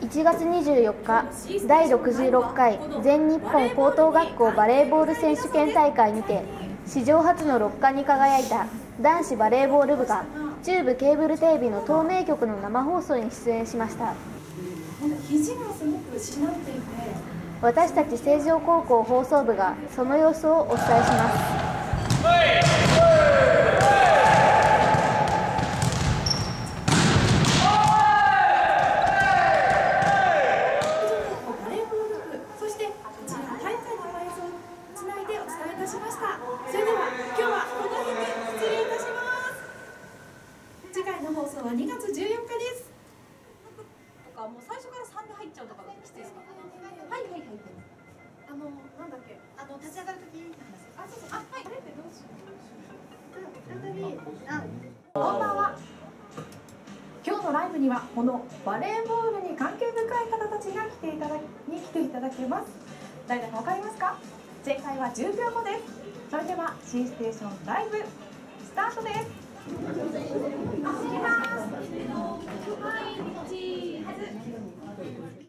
1月24日、第66回全日本高等学校バレーボール選手権大会にて史上初の6冠に輝いた男子バレーボール部が中部ケーブルテレビの東名局の生放送に出演しました。 肘がすごくしなっていて、 私たち成城高校放送部がその様子をお伝えします。 それでは今日はこの辺で失礼いたします。次回の放送は2月14日です。もう最初から3で入っちゃうとかだときついですか？はいはいはい。なんだっけ、立ち上がるときに話す。そうそう、はい。あれってどうしよう。再び、こんばんは。今日のライブにはこのバレーボールに関係深い方たちが来ていただけます。誰だかわかりますか？正解は10秒後です。それでは C ステーションライブスタートです。いきます。はい、チーズ。